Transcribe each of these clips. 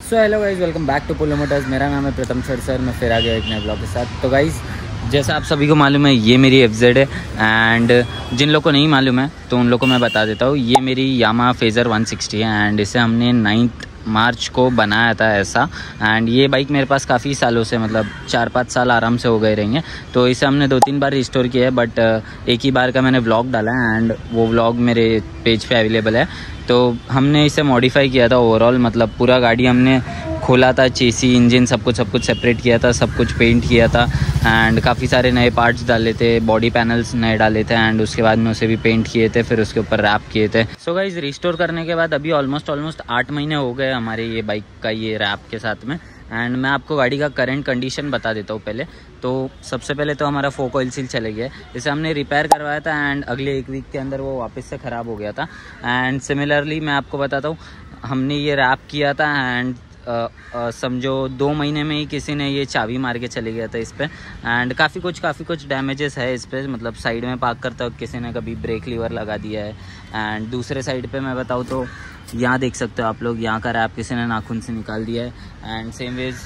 So hello guys, welcome back to Polo Motors. मेरा नाम है प्रथम सर। मैं फिर आ गया एक नए ब्लॉग के साथ। तो गाइज़, जैसा आप सभी को मालूम है, ये मेरी FZ है। एंड जिन लोगों को नहीं मालूम है तो उन लोगों को मैं बता देता हूँ, ये मेरी यामा फेज़र 160 है। एंड इसे हमने 9 मार्च को बनाया था ऐसा। एंड ये बाइक मेरे पास काफ़ी सालों से, मतलब 4-5 साल आराम से हो गए रहेंगे। तो इसे हमने 2-3 बार रिस्टोर किया है, बट एक ही बार का मैंने व्लॉग डाला है एंड वो व्लॉग मेरे पेज पे अवेलेबल है। तो हमने इसे मॉडिफाई किया था ओवरऑल, मतलब पूरा गाड़ी हमने खोला था, चेसी, इंजन, सब कुछ सेपरेट किया था, सब कुछ पेंट किया था। एंड काफ़ी सारे नए पार्ट्स डाले थे, बॉडी पैनल्स नए डाले थे। एंड उसके बाद में उसे भी पेंट किए थे, फिर उसके ऊपर रैप किए थे। सो गाइस, रिस्टोर करने के बाद अभी ऑलमोस्ट 8 महीने हो गए हमारे ये बाइक का ये रैप के साथ में। एंड मैं आपको गाड़ी का करंट कंडीशन बता देता हूँ पहले। तो सबसे पहले तो हमारा फोक ऑयल सील चले गया, इसे हमने रिपेयर करवाया था एंड अगले 1 वीक के अंदर वो वापस से ख़राब हो गया था। एंड सिमिलरली मैं आपको बताता हूँ, हमने ये रैप किया था एंड समझो 2 महीने में ही किसी ने ये चाबी मार के चले गया था इस पर। एंड काफ़ी कुछ डैमेजेस है इस पर, मतलब साइड में पार्क करते वक्त किसी ने कभी ब्रेक लीवर लगा दिया है। एंड दूसरे साइड पे मैं बताऊँ तो यहाँ देख सकते हो आप लोग, यहाँ का रैप किसी ने नाखून से निकाल दिया है। एंड सेम वेज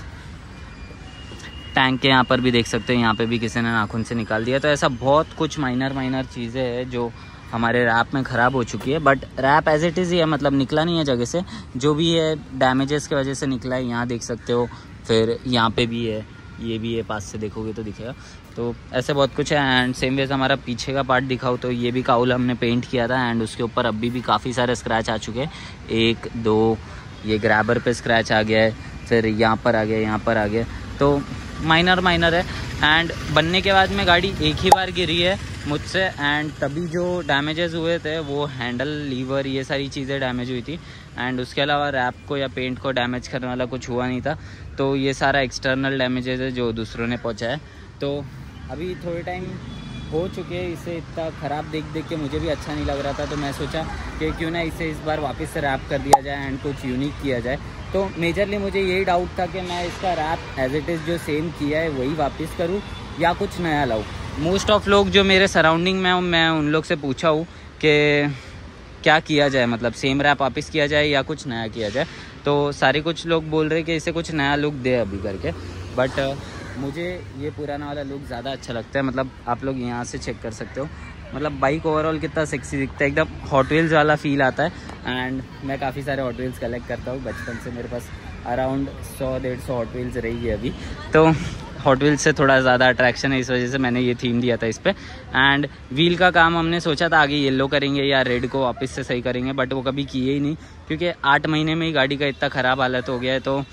टैंक के यहाँ पर भी देख सकते हो, यहाँ पे भी किसी ने नाखून से निकाल दिया। तो ऐसा बहुत कुछ माइनर चीज़ें हैं जो हमारे रैप में ख़राब हो चुकी है। But rap as it is ही है, मतलब निकला नहीं है जगह से, जो भी है डैमेजेस की वजह से निकला है। यहाँ देख सकते हो, फिर यहाँ पे भी है, ये भी है, पास से देखोगे तो दिखेगा। तो ऐसे बहुत कुछ है। एंड सेम वेज हमारा पीछे का पार्ट दिखाओ तो ये भी काउल हमने पेंट किया था एंड उसके ऊपर अभी भी काफ़ी सारे स्क्रैच आ चुके हैं। 1, 2 ये ग्रैबर पे स्क्रैच आ गया है, फिर यहाँ पर आ गया, यहाँ पर आ गया। तो माइनर है। एंड बनने के बाद में गाड़ी एक ही बार गिरी है मुझसे। एंड तभी जो डैमेजेस हुए थे वो हैंडल, लीवर, ये सारी चीज़ें डैमेज हुई थी। एंड उसके अलावा रैप को या पेंट को डैमेज करने वाला कुछ हुआ नहीं था। तो ये सारा एक्सटर्नल डैमेजेस है जो दूसरों ने पहुँचाया। तो अभी थोड़े टाइम हो चुके हैं, इसे इतना ख़राब देख के मुझे भी अच्छा नहीं लग रहा था। तो मैं सोचा कि क्यों ना इसे इस बार वापस से रैप कर दिया जाए एंड कुछ यूनिक किया जाए। तो मेजरली मुझे यही डाउट था कि मैं इसका रैप एज इट इज़ जो सेम किया है वही वापस करूँ या कुछ नया लाऊँ। मोस्ट ऑफ लोग जो मेरे सराउंडिंग में, मैं उन लोग से पूछा हूँ कि क्या किया जाए, मतलब सेम रैप वापस किया जाए या कुछ नया किया जाए। तो सारे कुछ लोग बोल रहे कि इसे कुछ नया लुक दे अभी करके। बट मुझे ये पुराना वाला लुक ज़्यादा अच्छा लगता है। मतलब आप लोग यहाँ से चेक कर सकते हो, मतलब बाइक ओवरऑल कितना सेक्सी दिखता है, एकदम हॉट व्हील्स वाला फील आता है। एंड मैं काफ़ी सारे हॉट व्हील्स कलेक्ट करता हूँ बचपन से, मेरे पास अराउंड 100-150 हॉट व्हील्स रही है अभी। तो हॉट व्हील्स से थोड़ा ज़्यादा अट्रैक्शन है, इस वजह से मैंने ये थीम दिया था इस पर। एंड व्हील का काम हमने सोचा था आगे येलो करेंगे या रेड को वापस से सही करेंगे, बट वो कभी किए ही नहीं, क्योंकि 8 महीने में ही गाड़ी का इतना ख़राब हालत हो गया है। तो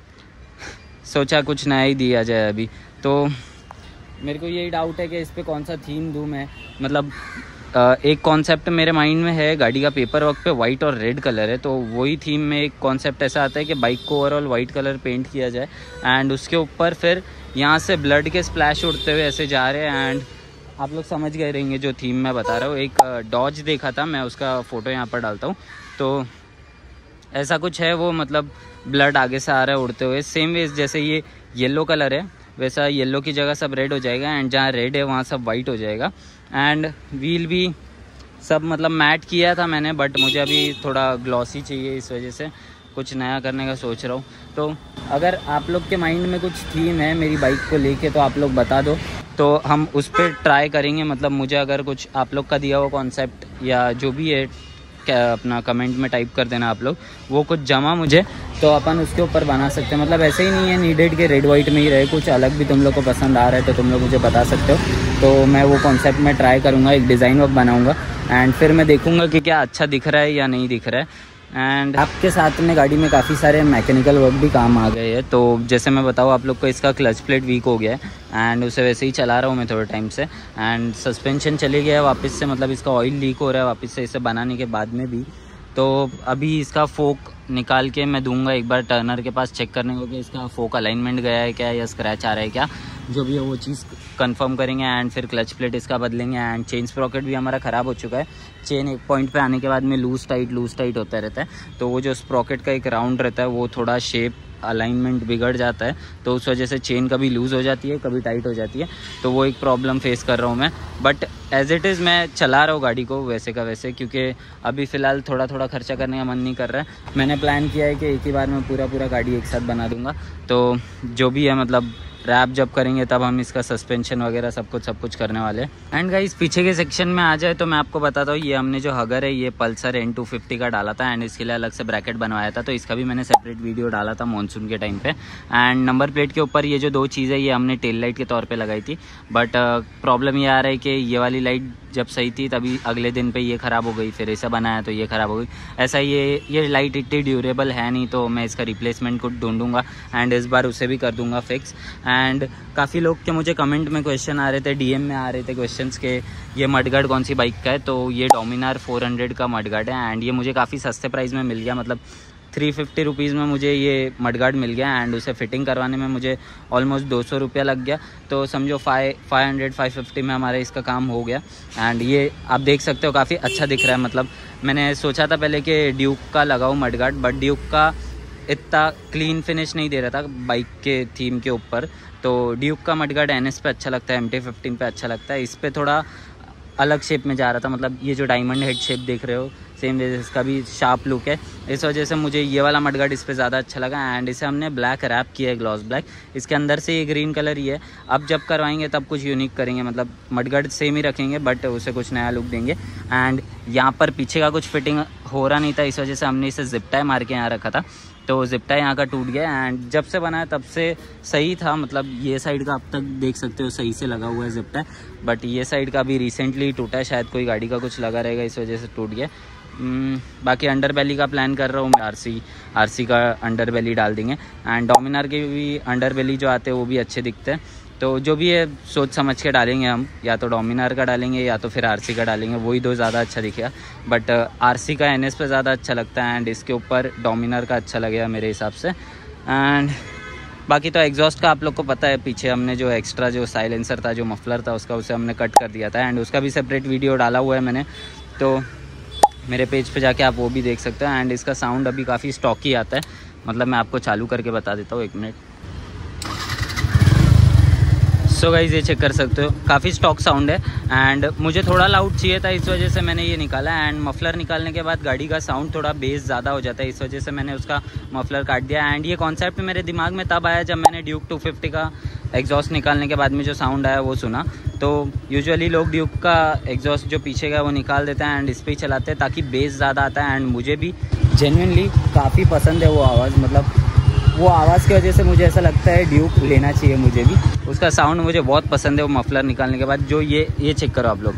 सोचा कुछ नया ही दिया जाए अभी। तो मेरे को यही डाउट है कि इस पर कौन सा थीम दूँ मैं। मतलब एक कॉन्सेप्ट मेरे माइंड में है, गाड़ी का पेपर वर्क पे वाइट और रेड कलर है, तो वही थीम में एक कॉन्सेप्ट ऐसा आता है कि बाइक को ओवरऑल वाइट कलर पेंट किया जाए। एंड उसके ऊपर फिर यहाँ से ब्लड के स्प्लैश उड़ते हुए ऐसे जा रहे हैं। एंड आप लोग समझ गए रहेंगे जो थीम मैं बता रहा हूँ। एक डॉज देखा था मैं, उसका फ़ोटो यहाँ पर डालता हूँ। तो ऐसा कुछ है वो, मतलब ब्लड आगे से आ रहा है उड़ते हुए। सेम वेज जैसे ये येलो कलर है, वैसा येलो की जगह सब रेड हो जाएगा एंड जहाँ रेड है वहाँ सब वाइट हो जाएगा। एंड व्हील भी सब मतलब मैट किया था मैंने, बट मुझे अभी थोड़ा ग्लॉसी चाहिए, इस वजह से कुछ नया करने का सोच रहा हूँ। तो अगर आप लोग के माइंड में कुछ थीम है मेरी बाइक को लेके तो आप लोग बता दो, तो हम उस पर ट्राई करेंगे। मतलब मुझे अगर कुछ आप लोग का दिया हुआ कॉन्सेप्ट या जो भी है अपना कमेंट में टाइप कर देना आप लोग, वो कुछ जमा मुझे, तो अपन उसके ऊपर बना सकते हैं। मतलब ऐसे ही नहीं है नीडेड के रेड वाइट में ही रहे, कुछ अलग भी तुम लोग को पसंद आ रहा है तो तुम लोग मुझे बता सकते हो। तो मैं वो कॉन्सेप्ट में ट्राई करूँगा, एक डिज़ाइन वर्क बनाऊँगा एंड फिर मैं देखूँगा कि क्या अच्छा दिख रहा है या नहीं दिख रहा है। एंड आपके साथ में गाड़ी में काफ़ी सारे मैकेनिकल वर्क भी काम आ गए हैं। तो जैसे मैं बताऊँ आप लोग को, इसका क्लच प्लेट वीक हो गया है एंड उसे वैसे ही चला रहा हूँ मैं थोड़े टाइम से। एंड सस्पेंशन चले गया है वापस से, मतलब इसका ऑयल लीक हो रहा है वापस से इसे बनाने के बाद में भी। तो अभी इसका फोक निकाल के मैं दूंगा एक बार टर्नर के पास चेक करने को कि इसका फोक अलाइनमेंट गया है क्या या स्क्रैच आ रहा है क्या। जो भी है वो चीज़ कंफर्म करेंगे एंड फिर क्लच प्लेट इसका बदलेंगे। एंड चेन स्प्रॉकेट भी हमारा ख़राब हो चुका है। चेन एक पॉइंट पे आने के बाद में लूज़ टाइट होता रहता है, तो वो जो स्प्रॉकेट का एक राउंड रहता है वो थोड़ा शेप अलाइनमेंट बिगड़ जाता है, तो उस वजह से चेन कभी लूज़ हो जाती है कभी टाइट हो जाती है, तो वो एक प्रॉब्लम फेस कर रहा हूँ मैं। बट एज़ इट इज़ मैं चला रहा हूँ गाड़ी को वैसे का वैसे, क्योंकि अभी फ़िलहाल थोड़ा खर्चा करने का मन नहीं कर रहा है। मैंने प्लान किया है कि एक ही बार में पूरा गाड़ी एक साथ बना दूँगा, तो जो भी है मतलब रैप जब करेंगे तब हम इसका सस्पेंशन वगैरह सब कुछ करने वाले हैं। एंड गाइस पीछे के सेक्शन में आ जाए तो मैं आपको बताता हूँ, ये हमने जो हगर है ये पल्सर N250 का डाला था एंड इसके लिए अलग से ब्रैकेट बनवाया था, तो इसका भी मैंने सेपरेट वीडियो डाला था मॉनसून के टाइम पे। एंड नंबर प्लेट के ऊपर ये जो 2 चीज़ें ये हमने टेल लाइट के तौर पे लगाई थी, बट प्रॉब्लम ये आ रहा है कि ये वाली लाइट जब सही थी तभी अगले दिन पे ये ख़राब हो गई, फिर ऐसा बनाया तो ये ख़राब हो गई। ऐसा ये लाइट इतनी ड्यूरेबल है नहीं, तो मैं इसका रिप्लेसमेंट को ढूंढूंगा एंड इस बार उसे भी कर दूंगा फिक्स। एंड काफ़ी लोग के मुझे कमेंट में क्वेश्चन आ रहे थे, DM में आ रहे थे क्वेश्चंस के ये मडगार्ड कौन सी बाइक का है, तो ये डोमिनार 400 का मडगार्ड है एंड ये मुझे काफ़ी सस्ते प्राइस में मिल गया, मतलब 350 रुपीज़ में मुझे ये मडगार्ड मिल गया एंड उसे फिटिंग करवाने में मुझे ऑलमोस्ट 200 रुपया लग गया, तो समझो 550 में हमारा इसका काम हो गया। एंड ये आप देख सकते हो काफ़ी अच्छा दिख रहा है, मतलब मैंने सोचा था पहले कि ड्यूक का लगाऊँ मडगार्ड, बट ड्यूक का इतना क्लीन फिनिश नहीं दे रहा था बाइक के थीम के ऊपर, तो ड्यूक का मडगार्ड NS पे अच्छा लगता है, MT-15 पे अच्छा लगता है, इस पर थोड़ा अलग शेप में जा रहा था, मतलब ये जो डायमंड हेड शेप देख रहे हो सेम जैसे इसका भी शार्प लुक है, इस वजह से मुझे ये वाला मडगार्ड इस पर ज़्यादा अच्छा लगा। एंड इसे हमने ब्लैक रैप किया है, ग्लॉस ब्लैक, इसके अंदर से ये ग्रीन कलर ही है। अब जब करवाएंगे तब कुछ यूनिक करेंगे, मतलब मडगार्ड सेम ही रखेंगे बट उसे कुछ नया लुक देंगे। एंड यहाँ पर पीछे का कुछ फिटिंग हो रहा नहीं था, इस वजह से हमने इसे जिप टाई मार के यहाँ रखा था, तो जिप टाई यहाँ का टूट गया एंड जब से बनाया तब से सही था, मतलब ये साइड का अब तक देख सकते हो सही से लगा हुआ है जिप टाई, बट ये साइड का भी रिसेंटली टूटा है, शायद कोई गाड़ी का कुछ लगा रहेगा इस वजह से टूट गया। बाकी अंडर बेली का प्लान कर रहा हूँ मैं, आरसी का अंडर बेली डाल देंगे एंड डोमिनार के भी अंडर बेली जो आते हैं वो भी अच्छे दिखते हैं, तो जो भी है सोच समझ के डालेंगे हम, या तो डोमिनार का डालेंगे या तो फिर आरसी का डालेंगे, वही दो ज़्यादा अच्छा दिखेगा। बट आरसी का NS पे ज़्यादा अच्छा लगता है एंड इसके ऊपर डोमिनार का अच्छा लगेगा मेरे हिसाब से। एंड बाकी तो एग्जॉस्ट का आप लोग को पता है, पीछे हमने जो एक्स्ट्रा जो साइलेंसर था, जो मफलर था उसका, उसे हमने कट कर दिया था एंड उसका भी सेपरेट वीडियो डाला हुआ है मैंने, तो मेरे पेज पे जाके आप वो भी देख सकते हैं। एंड इसका साउंड अभी काफ़ी स्टॉकी आता है, मतलब मैं आपको चालू करके बता देता हूँ, 1 मिनट। सो गाइस ये चेक कर सकते हो, काफ़ी स्टॉक साउंड है एंड मुझे थोड़ा लाउड चाहिए था, इस वजह से मैंने ये निकाला। एंड मफलर निकालने के बाद गाड़ी का साउंड थोड़ा बेस ज़्यादा हो जाता है, इस वजह से मैंने उसका मफलर काट दिया। एंड ये कॉन्सेप्ट मेरे दिमाग में तब आया जब मैंने ड्यूक 250 का एग्जॉस्ट निकालने के बाद में जो साउंड आया वो सुना। तो यूजुअली लोग ड्यूक का एग्जॉस्ट जो पीछे का वो निकाल देते हैं एंड इस पर ही चलाते हैं ताकि बेस ज़्यादा आता है। एंड मुझे भी जेन्युइनली काफ़ी पसंद है वो आवाज़, मतलब वो आवाज़ की वजह से मुझे ऐसा लगता है ड्यूक लेना चाहिए मुझे भी, उसका साउंड मुझे बहुत पसंद है। वो मफलर निकालने के बाद जो ये चेक करो आप लोग,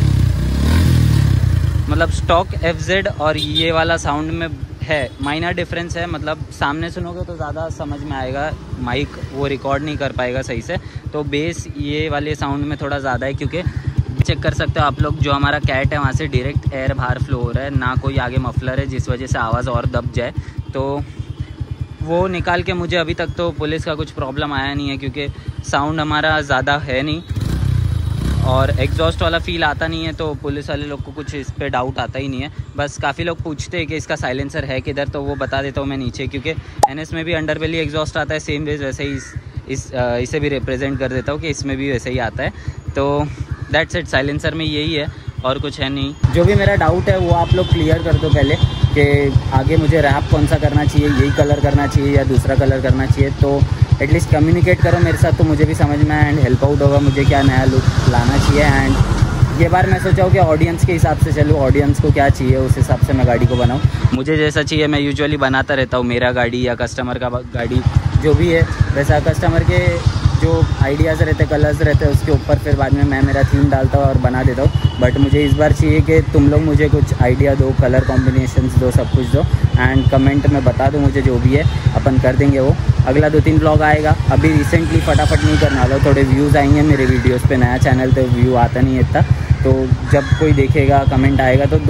मतलब स्टॉक FZ और ये वाला साउंड में है माइनर डिफरेंस है, मतलब सामने सुनोगे तो ज़्यादा समझ में आएगा, माइक वो रिकॉर्ड नहीं कर पाएगा सही से, तो बेस ये वाले साउंड में थोड़ा ज़्यादा है। क्योंकि चेक कर सकते हो आप लोग, जो हमारा कैट है वहाँ से डायरेक्ट एयर बाहर फ्लो हो रहा है, ना कोई आगे मफलर है जिस वजह से आवाज़ और दब जाए। तो वो निकाल के मुझे अभी तक तो पुलिस का कुछ प्रॉब्लम आया नहीं है, क्योंकि साउंड हमारा ज़्यादा है नहीं और एग्जॉस्ट वाला फील आता नहीं है, तो पुलिस वाले लोग को कुछ इस पे डाउट आता ही नहीं है। बस काफ़ी लोग पूछते हैं कि इसका साइलेंसर है किधर, तो वो बता देता हूँ मैं नीचे, क्योंकि NS में भी अंडरबेली एग्जॉस्ट आता है सेम वेज, वैसे ही इसे भी रिप्रेजेंट कर देता हूँ कि इसमें भी वैसे ही आता है। तो दैट्स इट, साइलेंसर में यही है और कुछ है नहीं। जो भी मेरा डाउट है वो आप लोग क्लियर कर दो पहले, कि आगे मुझे रैप कौन सा करना चाहिए, यही कलर करना चाहिए या दूसरा कलर करना चाहिए, तो एटलीस्ट कम्युनिकेट करो मेरे साथ, तो मुझे भी समझ में आए एंड हेल्प आउट होगा मुझे क्या नया लुक लाना चाहिए। एंड ये बार मैं सोचा हूँ कि ऑडियंस के हिसाब से चलूँ, ऑडियंस को क्या चाहिए उस हिसाब से मैं गाड़ी को बनाऊँ। मुझे जैसा चाहिए मैं यूजुअली बनाता रहता हूँ, मेरा गाड़ी या कस्टमर का गाड़ी जो भी है वैसा, कस्टमर के जो आइडियाज़ रहते, कलर्स रहते हैं उसके ऊपर फिर बाद में मैं मेरा थीम डालता हूँ और बना देता हूँ। बट मुझे इस बार चाहिए कि तुम लोग मुझे कुछ आइडिया दो, कलर कॉम्बिनेशंस दो, सब कुछ दो एंड कमेंट में बता दो मुझे, जो भी है अपन कर देंगे वो। अगला 2-3 ब्लॉग आएगा, अभी रिसेंटली फटाफट नहीं करने वाला, थोड़े व्यूज़ आएंगे मेरे वीडियोज़ पे, नया चैनल तो व्यू आता नहीं है इतना, तो जब कोई देखेगा कमेंट आएगा तो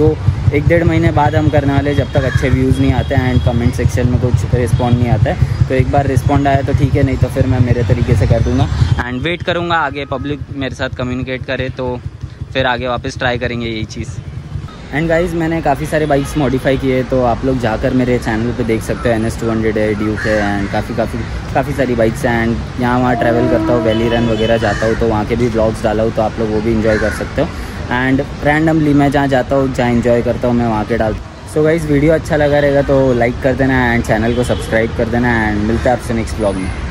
1-1.5 महीने बाद हम करने वाले, जब तक अच्छे व्यूज़ नहीं आते हैं एंड कमेंट सेक्शन में कुछ रिस्पॉन्ड नहीं आता है। तो एक बार रिस्पॉन्ड आया तो ठीक है, नहीं तो फिर मैं मेरे तरीके से कर दूँगा एंड वेट करूँगा आगे पब्लिक मेरे साथ कम्युनिकेट करे तो फिर आगे वापस ट्राई करेंगे यही चीज़। एंड गाइज़ मैंने काफ़ी सारे बाइक्स मॉडिफाई किए, तो आप लोग जाकर मेरे चैनल पे देख सकते हो। NS200 है, ड्यूक है एंड काफ़ी सारी बाइक्स हैं एंड यहाँ वहाँ ट्रैवल करता हूँ, वैली रन वगैरह जाता हूँ तो वहाँ के भी ब्लॉग्स डाला हूँ, तो आप लोग वो भी इन्जॉय कर सकते हो। एंड रैंडमली मैं जहाँ जाता हूँ, जहाँ इन्जॉय करता हूँ, मैं वहाँ के डालता हूँ। सो गाइज़ वीडियो अच्छा लगा रहेगा तो लाइक कर देना एंड चैनल को सब्सक्राइब कर देना एंड मिलता है आपसे नेक्स्ट ब्लॉग में।